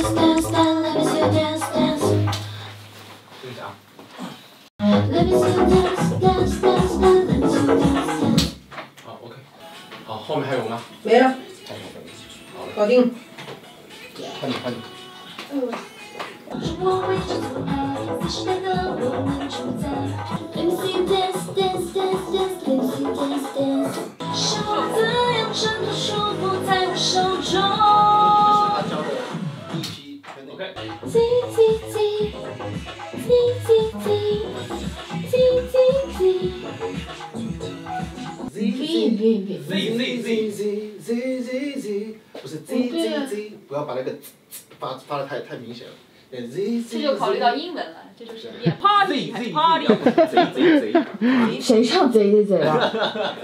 好 ，OK。好，后面还有吗？ 没了。搞定。 换你，换你。是我怎样挣脱束缚在我手中？他教的第一批，OK。Z，不是 Z，不要把那个发的太明显了。 这就考虑到英文了，这就是练 party 还是 party。 谁唱 Z 了？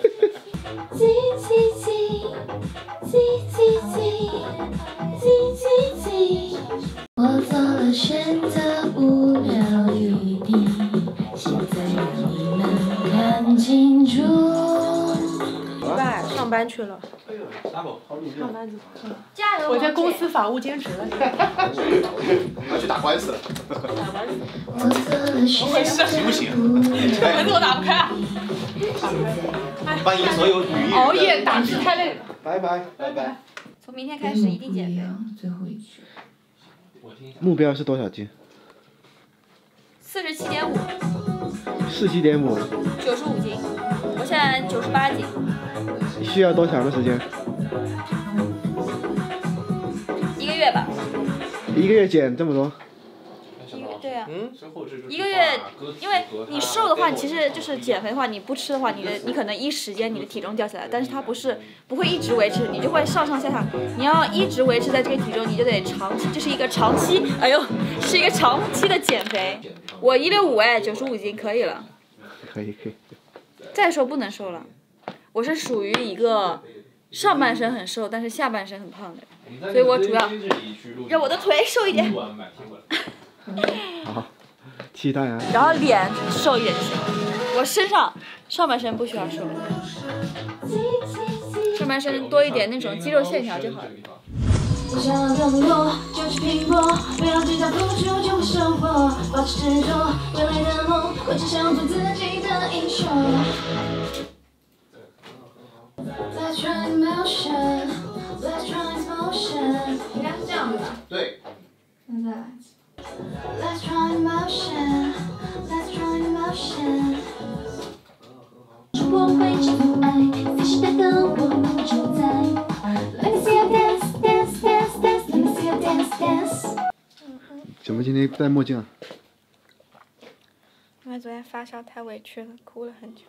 我做了选择，无聊余地，现在让你们看清楚。 上班去了。 上班去了。 加油！ 我在公司法务兼职了。 要去打官司了。 怎么回事？行不行？ 这门怎么打不开啊？ 欢迎所有女艺人。 熬夜打字太累了。 拜拜，拜拜。 从明天开始一定减肥。 最后一句。 目标是多少斤 47.5。 47.5。 95斤，我现在98斤。 需要多长的时间 ？1个月吧。 1个月减这么多？ 对啊。1个月，因为你瘦的话，其实就是减肥的话，你不吃的话，你可能一时间你的体重掉下来，但是它不会一直维持，你就会上上下下。你要一直维持在这个体重，你就得长期，这是一个长期，是一个长期的减肥。我165哎，95斤可以了。 可以。 再瘦不能瘦了，我是属于一个上半身很瘦，但是下半身很胖的，所以我主要让我的腿瘦一点。 好，期待啊。 然后脸瘦一点就行。我上半身不需要瘦，上半身多一点那种肌肉线条就好了。 我想要更多，就去拼搏，不要计较付出就会收获，保持执着，未来的梦，我只想做自己的英雄。Let's try motion, let's try motion， 应该是这样子吧？ 对。 现在 Let's try motion, let's try motion。我会征服爱，飞时的灯我们主宰。Let me see you dance, dance, dance, dance. Let me see you dance, dance. 怎么今天戴墨镜啊？ 因为昨天发烧太委屈了，哭了很久。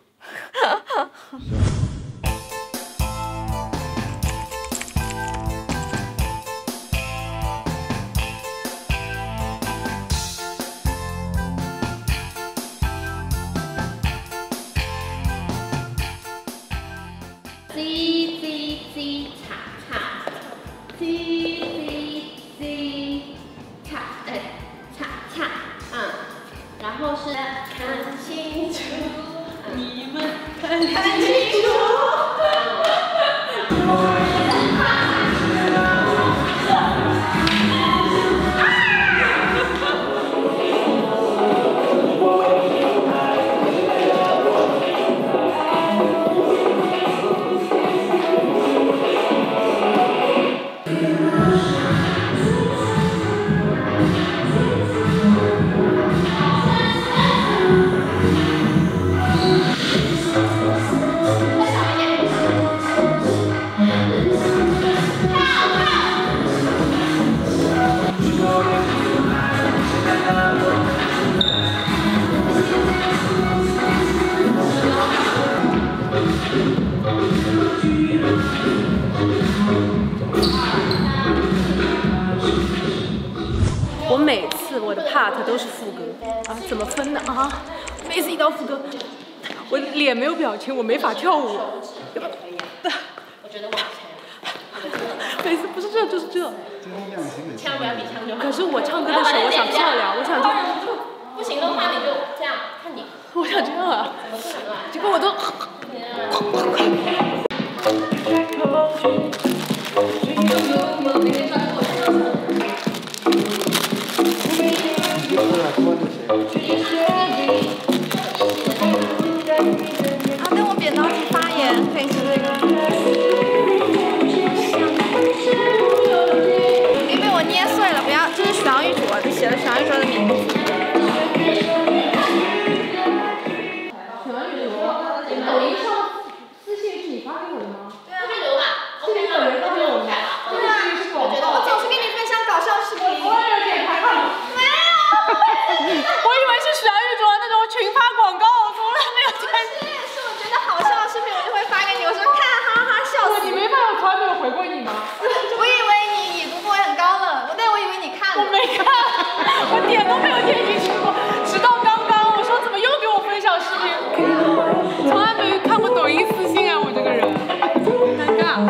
然后是看清楚，你们看清楚。 我每次我的 part 都是副歌啊，怎么分的啊？每次一到副歌，我脸没有表情，我没法跳舞。 我觉得往前。 每次不是这就是这。 枪不要比枪就好。 可是我唱歌的时候，我想漂亮，我想就。 不行的话，你就这样看你。 我想这样啊。结果我都。 啊，等我扁桃体发炎，可以吃这个。已经被我捏碎了，不要，这是祥玉镯，就写了祥玉镯的名字。 抖音上私信是你发给我的吗？ 对啊，这留吧， 是你本人发给我的吗？ 对啊，我总是给你分享搞笑视频。 我也有点害怕。 没有。 我以为是祥玉镯那种群发广告，我从来没有见过。 是我觉得好笑的视频，我就会发给你，我说看哈哈笑死。 你没发，我从来没有回过你吗？ 我以为你已读过很高了，但我以为你看了。 我没看，我点都没有点进去过，直到刚刚，我说怎么又给我分享视频？从来没看过抖音私信啊，我这个人，尴尬。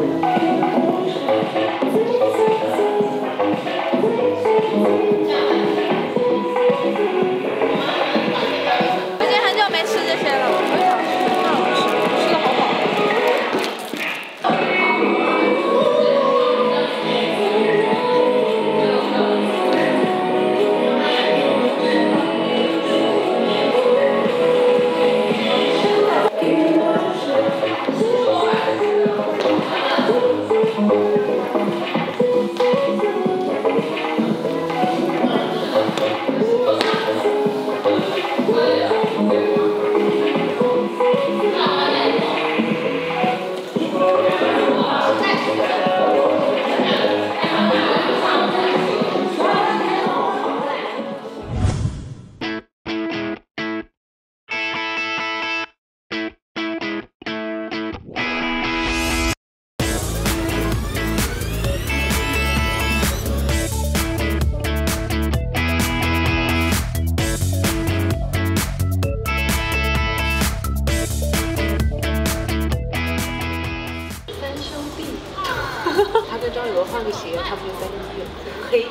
最近很久没吃这些了，我想吃，吃的好饱。 他跟张雨镯换个鞋，他不就三兄弟黑。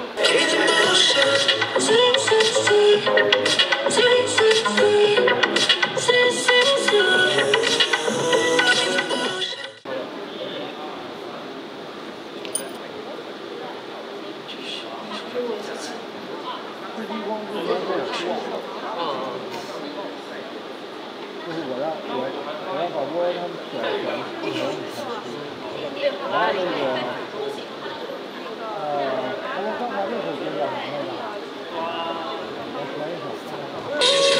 我要把窝他们选然后那个他们刚才那首歌叫什么来着？我选一首。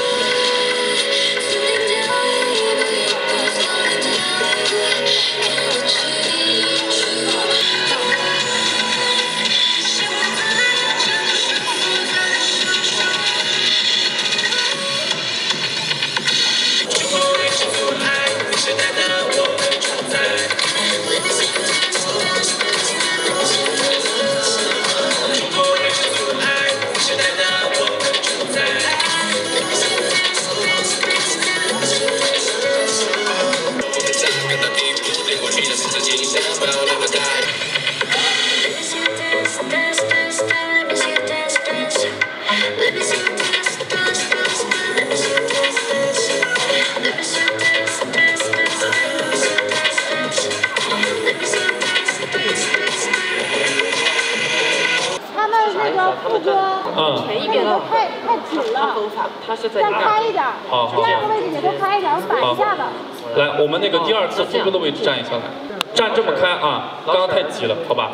前一边的太紧了，再开一点。 好， 第二个位置也多开一点，反一下吧。 来，我们那个第二次副歌的位置站一下来，站这么开啊，刚刚太挤了，好吧？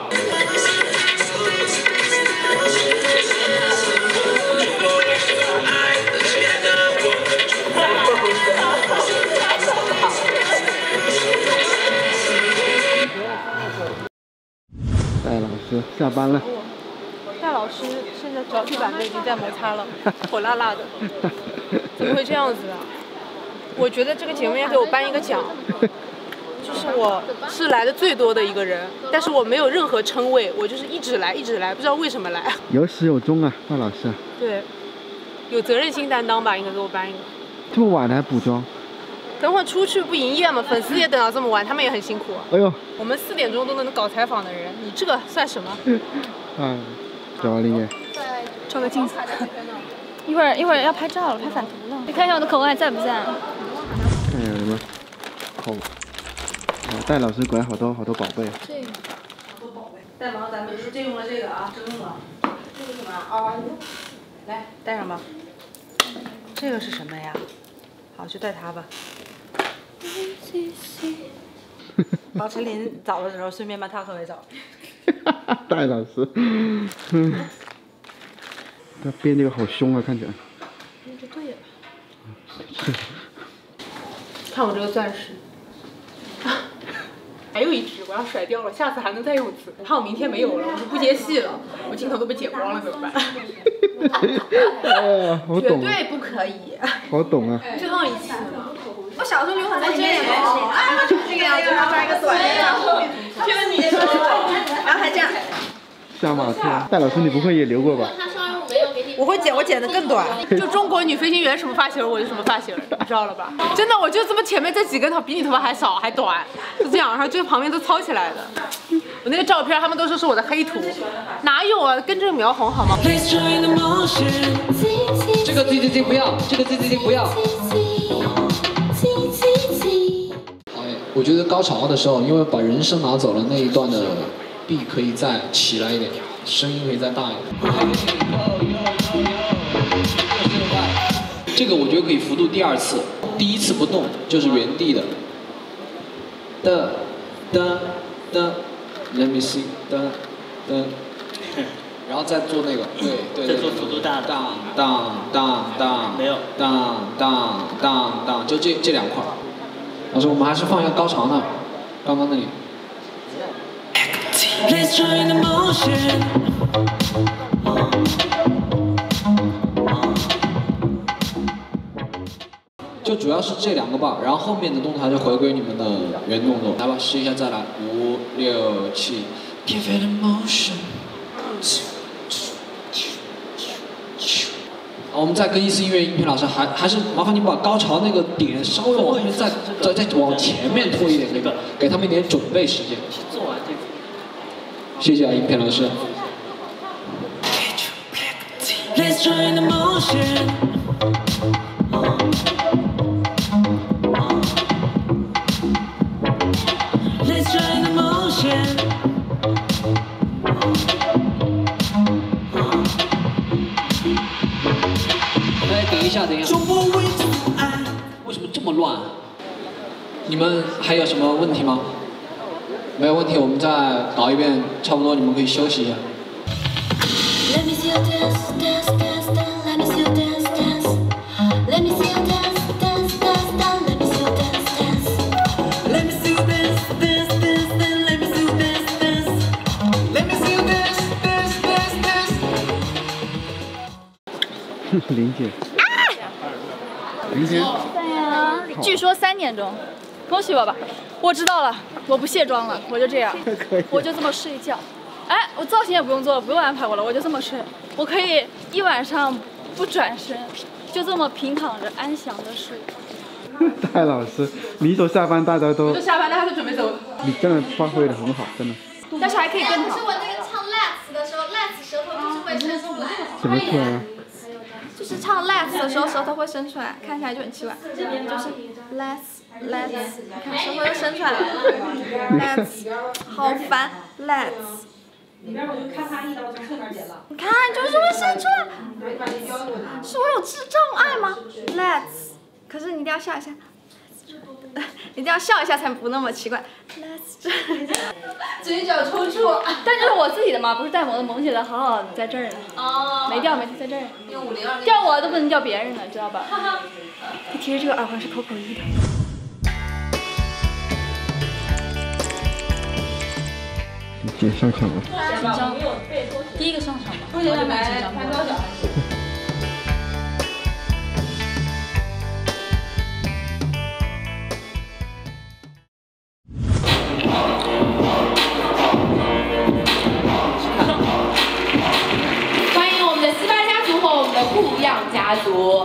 戴老师下班了。 戴老师现在脚底板都已经在摩擦了，火辣辣的，怎么会这样子啊？我觉得这个节目应该给我颁一个奖，就是我是来的最多的一个人，但是我没有任何称谓，我就是一直来，不知道为什么来。 有始有终啊，戴老师。 对，有责任心担当吧，应该给我颁一个。 这么晚了还补妆？ 等会儿出去不营业嘛，粉丝也等到这么晚，他们也很辛苦。 哎呦， 我们4点钟都能搞采访的人，你这个算什么？ 找李姐。 照个镜子。一会儿要拍照了，拍反图了。你看一下我的口味在不在？ 看一下什么口。戴老师果然好多宝贝。 这个。 好多宝贝。戴芒，咱们借用了这个啊，征用了。这个什么啊？来戴上吧。 这个是什么呀？好，就带它吧。王晨林找的时候，顺便把他和我找。 戴老师，他编这个好凶啊，看起来。 这对了。看我这个钻石。还有一只我要甩掉了，下次还能再用一次。怕我明天没有了，我就不接戏了，我镜头都被剪光了怎么办？ 好懂啊！ 绝对不可以。 好懂啊！ 最后一次了。 我小时候留很多这样的，啊，就是这个样子，然后抓一个短的，然后后面这个女的，然后还这样。 下马车，戴老师你不会也留过吧？ 我会剪，我剪的更短。就中国女飞行员什么发型，我就什么发型，你知道了吧？真的，我就这么前面这几根头比你头发还少还短，是这样，然后就旁边都糙起来的。我那个照片他们都说是我的黑图，哪有啊？跟这个描红好吗？ 这个 ZZZ 不要，这个 ZZZ 不要。我觉得高潮的时候，因为把人声拿走了，那一段的 B 可以再起来一点，声音可以再大一点。这个我觉得可以幅度第二次，第一次不动就是原地的。Let me see， 然后再做那个，对， 再做幅度大的。 当， 没有。 当，就这两块。老师，我们还是放一下高潮呢，刚刚那里。就主要是这两个bar，然后后面的动作还是回归你们的原动作。来吧，试一下再来，5、6、7。我们再跟一次音乐，音频老师还是麻烦你把高潮那个点稍微往后面再往前面拖一点，这个给他们一点准备时间。 做完这个。 谢谢啊，音频老师。等一下，为什么这么乱？你们还有什么问题吗？没有问题，我们再搞一遍，差不多你们可以休息一下。 林姐。明天。 对呀，据说3点钟，恭喜我吧！我知道了，我不卸妆了，我就这样，我就这么睡觉。哎，我造型也不用做了，不用安排我了，我就这么睡，我可以一晚上不转身，就这么平躺着安详的睡。 戴老师，你一说下班大家都。 我就下班了，他就准备走。 你真的发挥的很好，真的。 但是还可以更好。 可是我那个唱 Let's 的时候 ，Let's 舌头就是会伸出来。 怎么出来啊？ 就是唱 Let's 的时候，舌头会伸出来，看起来就很奇怪。就是 Let's， 你看舌头又伸出来了。Let's， 好烦 ，Let's。里边我就看他一刀从侧面剪了。你看，就是会伸出来。是我有智障碍吗 ？Let's， 可是你一定要笑一下。一定要笑一下才不那么奇怪。Let's， 嘴角抽搐。 但这是我自己的嘛，不是戴萌的，萌姐的好好的在这儿呢。哦。没掉，在这儿。 用502。 掉我都不能掉别人的，知道吧？其实这个耳环是Coco一的。 你姐上场了。 紧张。第一个上场吧，我就蛮紧张的。 欢迎我们的斯巴家族和我们的酷样家族。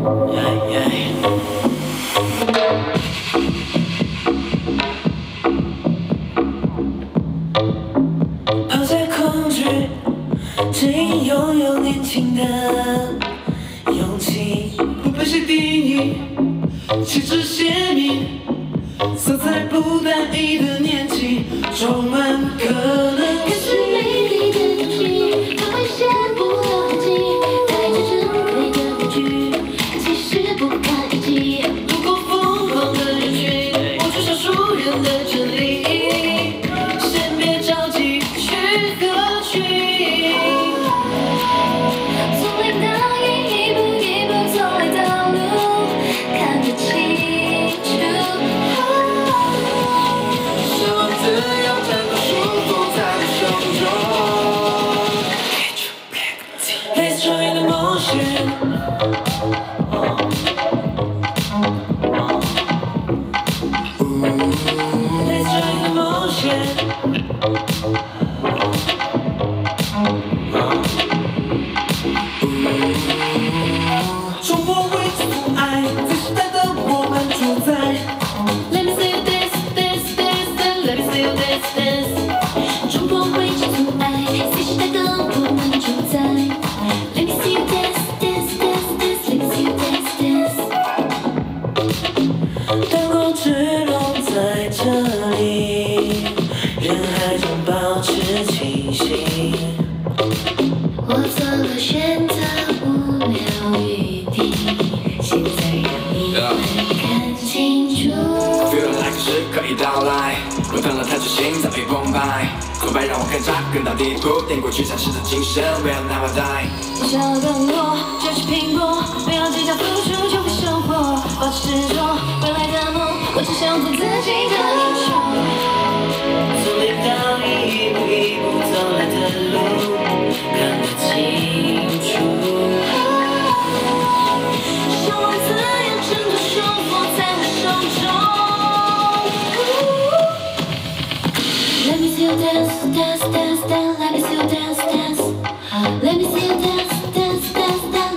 抛开恐惧，仅拥有年轻的勇气，不被谁定义，气质鲜明，色彩不单一的年纪，充满可能。 可是美丽的东西，它会显不了痕迹，带着珍贵的面具，其实心脏被澎湃，挫败让我更扎根到地图，点过去展示的精神 will never die。 你想要更多，就去拼搏，不要计较付出就会收获，保持执着，未来的梦，我只想做自己的英雄。 从脸到一步一步走来的路，看得清楚。 向往自由，挣脱束缚在我手中。Let me see you dance, dance, dance, dance. Let me see you dance, dance. Let me see you dance, dance, dance, dance.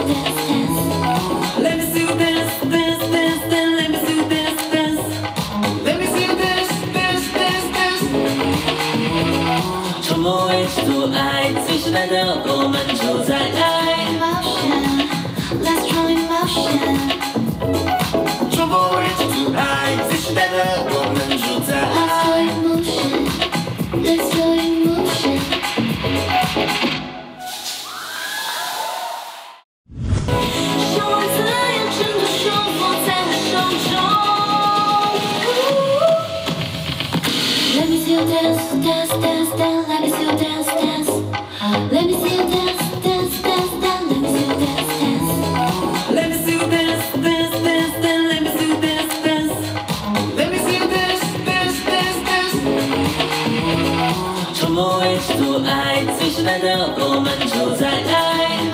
Let me see you dance, dance. Let me see you dance, dance, dance, dance. Let me see you dance, dance. Let me see you dance, dance, dance, dance. 从不为只做爱，最时代的我们就在爱。 Motion, let's join motion. 从不为只做爱，最时代的我们就在爱。 Let's go in motion. 向往自由，挣脱束缚在我手中。Let me see you dance, dance, dance, dance. Let me see you dance, dance. Let me see you dance, dance, dance, dance. Let me see you dance, dance. Let me see you dance, dance, dance, dance. Let me see you dance, dance. Let me see you dance, dance, dance, dance. 从不为只做爱，最时代的我们就在爱。